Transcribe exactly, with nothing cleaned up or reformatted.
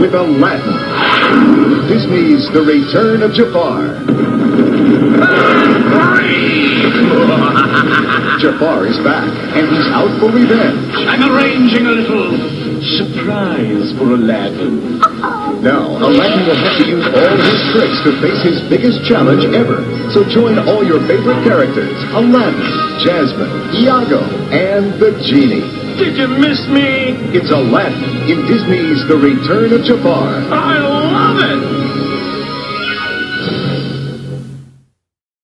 with Aladdin. Disney's The Return of Jafar. Jafar is back, and he's out for revenge. I'm arranging a little surprise for Aladdin. Now, Aladdin will have to use all his tricks to face his biggest challenge ever. So join all your favorite characters, Aladdin, Jasmine, Iago, and the Genie. Did you miss me? It's Aladdin in Disney's The Return of Jafar. I love it!